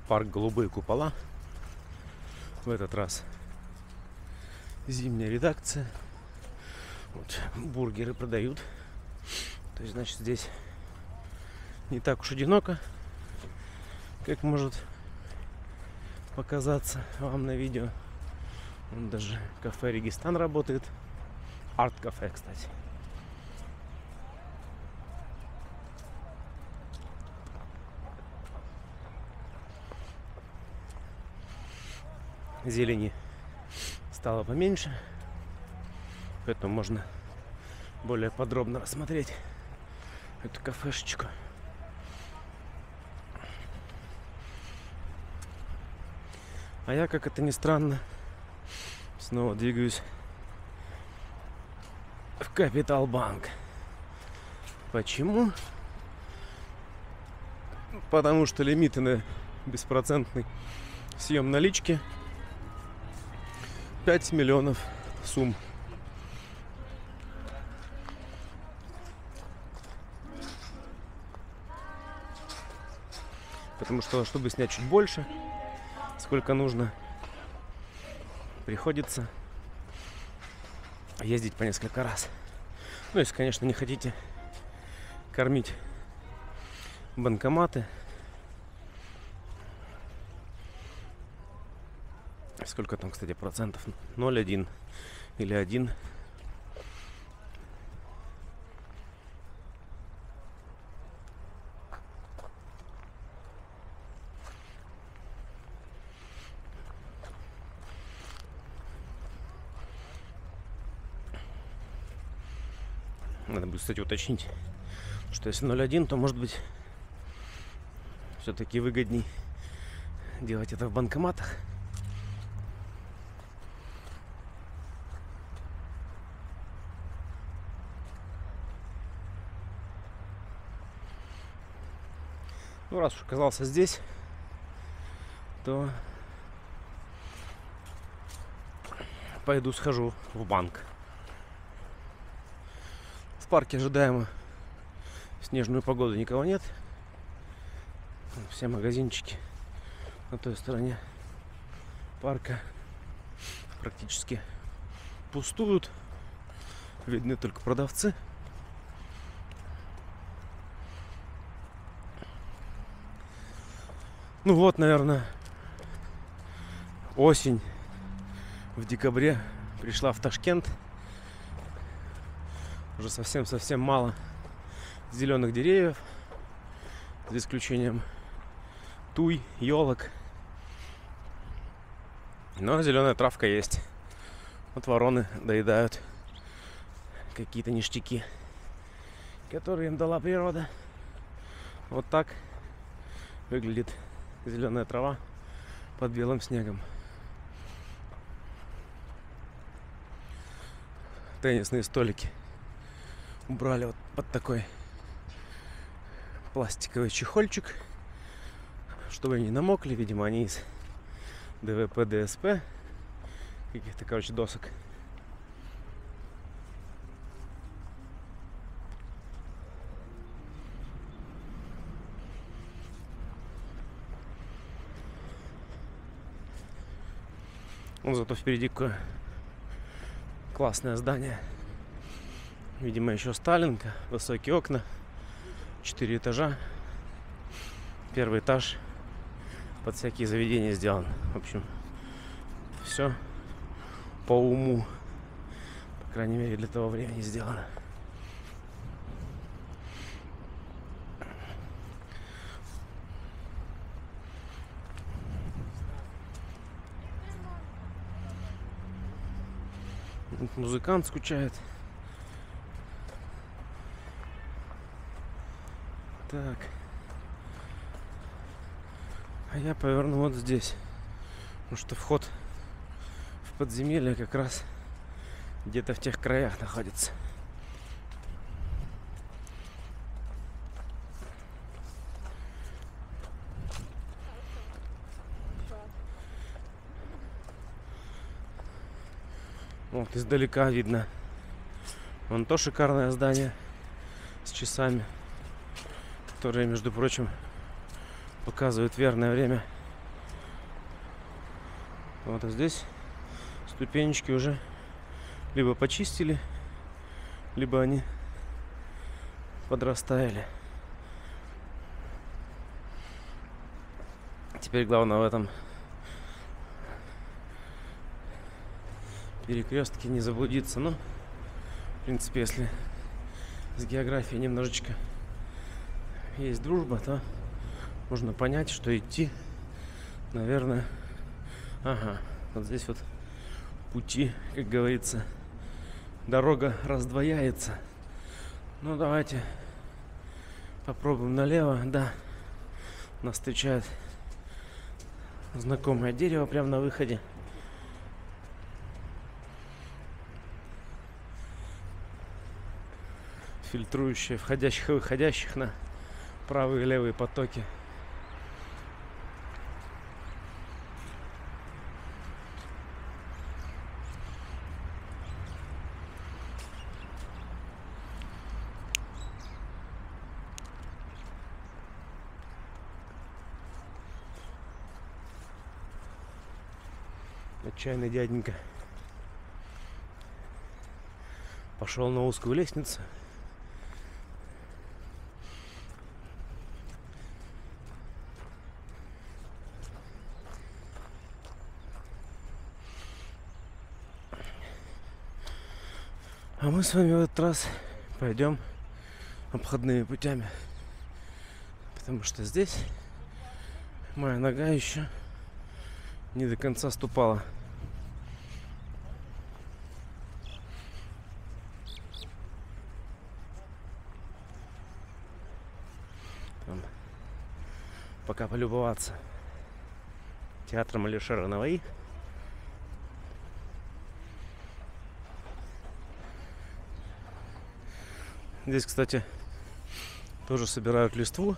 Парк «Голубые купола». В этот раз зимняя редакция. Вот, бургеры продают. То есть, значит, здесь не так уж одиноко, как может показаться вам на видео. Вон даже кафе «Регистан» работает. Арт-кафе, кстати. Зелени стало поменьше, поэтому можно более подробно рассмотреть эту кафешечку. А я, как это ни странно, снова двигаюсь в Капитал-банк. Почему? Потому что лимиты на беспроцентный съем налички 5 миллионов сумм. Потому что, чтобы снять чуть больше, сколько нужно, приходится ездить по несколько раз. Ну, если, конечно, не хотите кормить банкоматы. Сколько там, кстати, процентов? 0,1 или 1. Надо будет, кстати, уточнить, что если 0,1, то, может быть, все-таки выгодней делать это в банкоматах. Ну, раз уж оказался здесь, то пойду схожу в банк. В парке ожидаемо в снежную погоду никого нет. Все магазинчики на той стороне парка практически пустуют. Видны только продавцы. Ну вот, наверное, осень в декабре пришла в Ташкент. Уже совсем мало зеленых деревьев, за исключением туй, елок. Но зеленая травка есть. Вот вороны доедают какие-то ништяки, которые им дала природа. Вот так выглядит зеленая трава под белым снегом. Теннисные столики убрали вот под такой пластиковый чехольчик, чтобы они не намокли. Видимо, они из ДВП, ДСП, каких-то, короче, досок. Ну, зато впереди какое классное здание. Видимо, еще Сталинка. Высокие окна. 4 этажа. Первый этаж под всякие заведения сделан. В общем, все по уму. По крайней мере, для того времени сделано. Музыкант скучает. Так. А я поверну вот здесь. Потому что вход в подземелье как раз где-то в тех краях находится. Вот издалека видно вон то шикарное здание с часами, которые, между прочим, показывают верное время Вот, а здесь ступенечки уже либо почистили, либо они подрастаяли. Теперь главное в этом перекрестке не заблудиться. Но, в принципе, если с географией немножечко есть дружба, то можно понять, что идти, наверное, ага, вот здесь вот пути, как говорится, дорога раздвояется. Ну, давайте попробуем налево. Да, нас встречает знакомое дерево прямо на выходе. Фильтрующее входящих и выходящих на правые и левые потоки. Отчаянный дяденька пошел на узкую лестницу. А мы с вами в этот раз пойдем обходными путями, потому что здесь моя нога еще не до конца ступала. Там пока полюбоваться театром Алишера Наваи. Здесь, кстати, тоже собирают листву.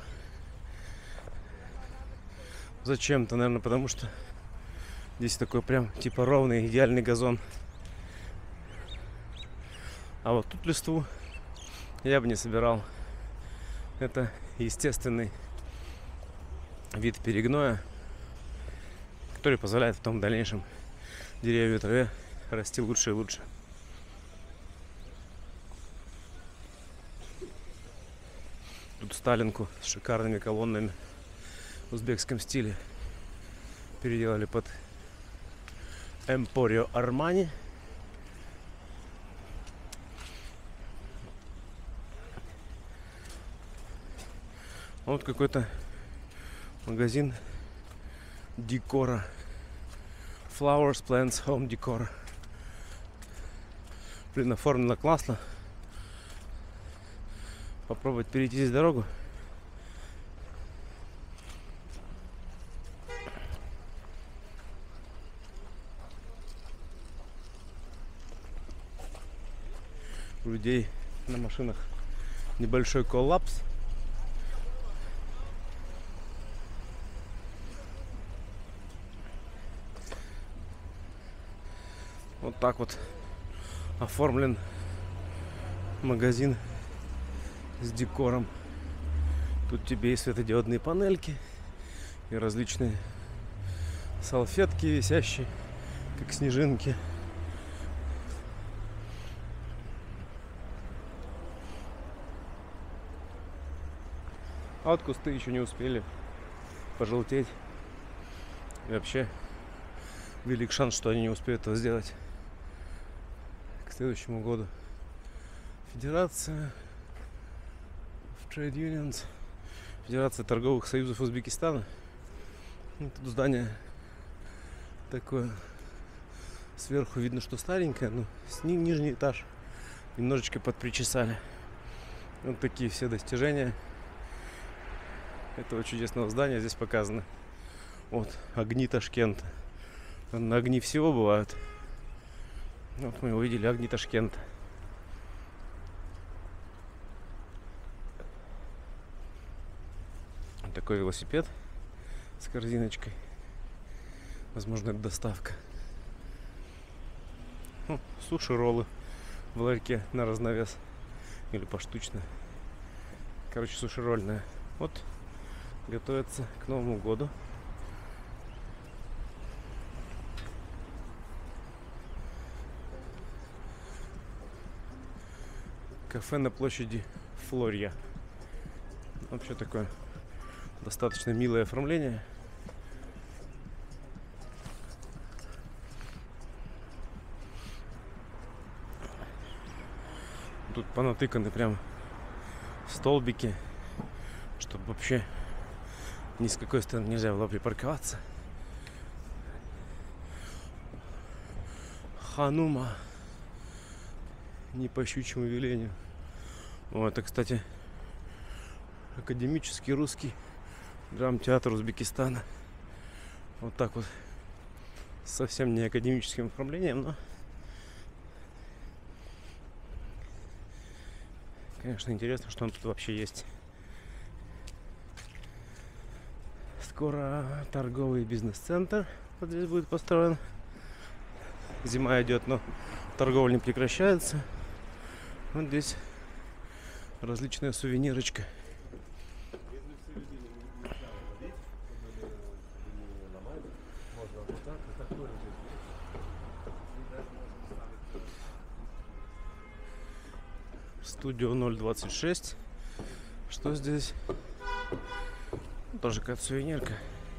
Зачем-то, наверное, потому что здесь такой прям типа ровный, идеальный газон. А вот тут листву я бы не собирал. Это естественный вид перегноя, который позволяет в том дальнейшем деревья и траве расти лучше и лучше. Тут Сталинку с шикарными колоннами в узбекском стиле переделали под Emporio Armani. Вот какой-то магазин декора. Flowers, Plants, Home Decor. Блин, оформлено классно. Попробовать перейти здесь дорогу. У людей на машинах небольшой коллапс. Вот так вот оформлен магазин с декором. Тут тебе и светодиодные панельки, и различные салфетки висящие, как снежинки. А вот кусты еще не успели пожелтеть. И вообще велик шанс, что они не успеют это сделать к следующему году. Федерация Trade Unions, Федерация торговых союзов Узбекистана. Тут здание такое, сверху видно, что старенькое, но нижний этаж немножечко подпричесали. Вот такие все достижения этого чудесного здания здесь показаны. Вот огни Ташкента. На огни всего бывают. Вот мы увидели огни Ташкента. Такой велосипед с корзиночкой. Возможно, это доставка. Суши-роллы в ларьке на разновес. Или поштучно. Короче, суши-ролльная. Вот готовится к Новому году. Кафе на площади Флория. Вообще такое достаточно милое оформление. Тут понатыканы прям столбики, чтобы вообще ни с какой стороны нельзя было припарковаться. Ханума. Не по щучьему велению. О, это, кстати, академический русский драмтеатр Узбекистана. Вот так вот. Совсем не академическим оформлением, но, конечно, интересно, что он тут вообще есть. Скоро торговый бизнес-центр вот здесь будет построен. Зима идет, но торговля не прекращается. Вот здесь различная сувенирочка. Студио 026. Что здесь? Тоже какая-то сувенирка.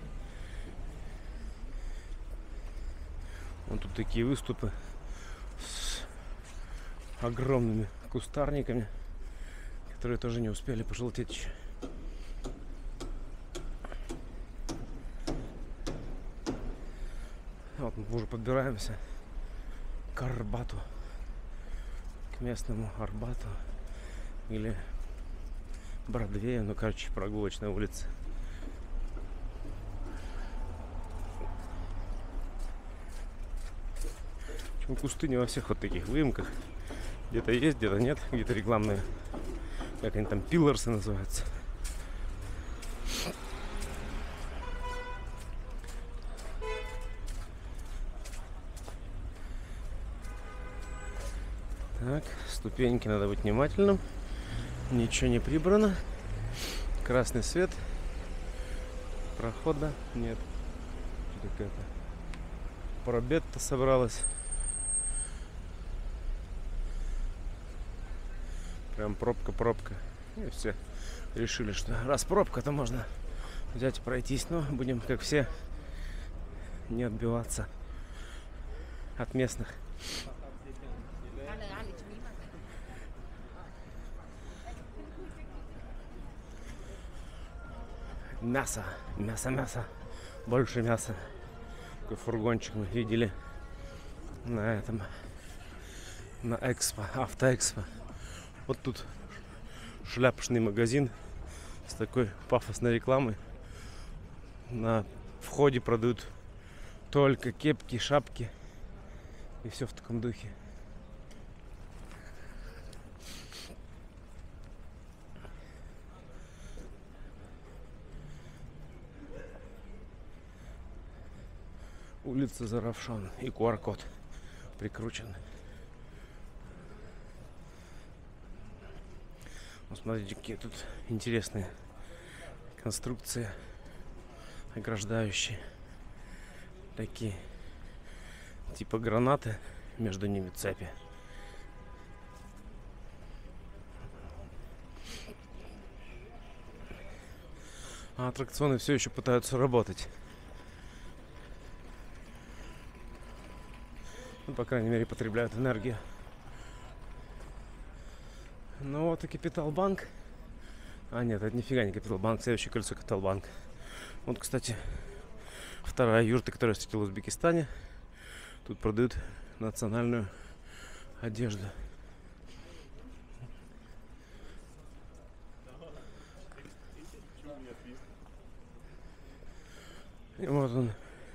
Вот тут такие выступы с огромными кустарниками, которые тоже не успели пожелтеть еще. Вот мы уже подбираемся к Арбату, к местному Арбату или Бродвею, ну, короче, прогулочная улица. Кусты не во всех вот таких выемках. Где-то есть, где-то нет, где-то рекламные, как они там, пилларсы называются. Так, ступеньки, надо быть внимательным. Ничего не прибрано. Красный свет. Прохода нет. Что-то какая-то пробед-то собралась. Прям пробка. И все решили, что раз пробка, то можно взять и пройтись. Но будем, как все, не отбиваться от местных. Мясо. Больше мяса. Такой фургончик мы видели на этом, на Экспо, Автоэкспо. Вот тут шляпочный магазин с такой пафосной рекламой. На входе продают только кепки, шапки и все в таком духе. Улица Заравшан и QR-код прикручен. Вот смотрите, какие тут интересные конструкции, ограждающие. Такие типа гранаты, между ними цепи. А аттракционы все еще пытаются работать. Ну, по крайней мере, потребляют энергию. Ну вот и Капиталбанк. А нет, это нифига не Капиталбанк. Следующее кольцо Капиталбанк. Вот, кстати, вторая юрта, которую я встретил в Узбекистане. Тут продают национальную одежду. И вот он,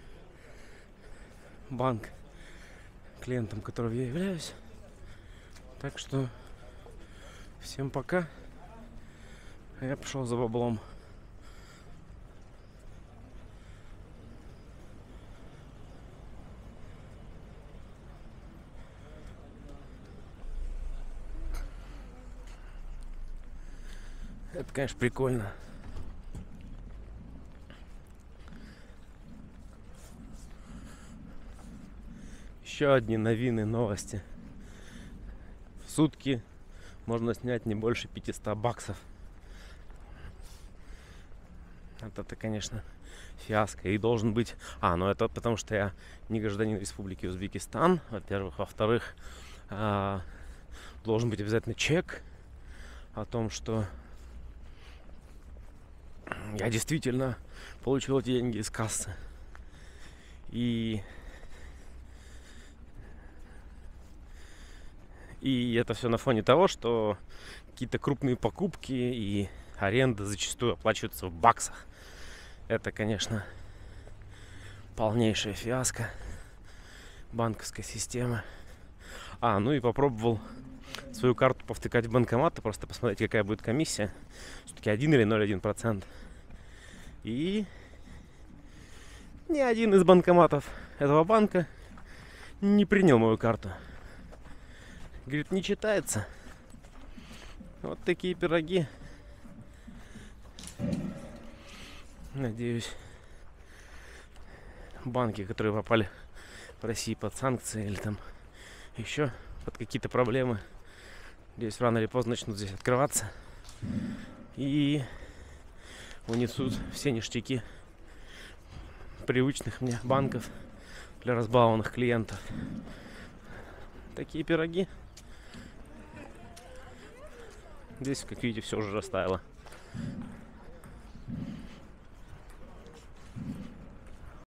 банк, клиентом которого я являюсь. Так что всем пока. Я пошел за баблом. Это, конечно, прикольно. Еще одни новины, новости. В сутки можно снять не больше 500 баксов. Это, конечно, фиаско. И должен быть... ну это потому, что я не гражданин Республики Узбекистан, во-первых. Во-вторых, должен быть обязательно чек о том, что я действительно получил эти деньги из кассы. И это все на фоне того, что какие-то крупные покупки и аренда зачастую оплачиваются в баксах. Это, конечно, полнейшая фиаско банковской системы. Ну и попробовал свою карту повтыкать в банкомат, просто посмотреть, какая будет комиссия. Все-таки 1 или 0,1%. И ни один из банкоматов этого банка не принял мою карту. Говорит, не читается. Вот такие пироги. Надеюсь, банки, которые попали в России под санкции или там еще под какие-то проблемы, надеюсь, рано или поздно начнут здесь открываться и унесут все ништяки привычных мне банков для разбалованных клиентов. Такие пироги. Здесь, как видите, все уже растаяло.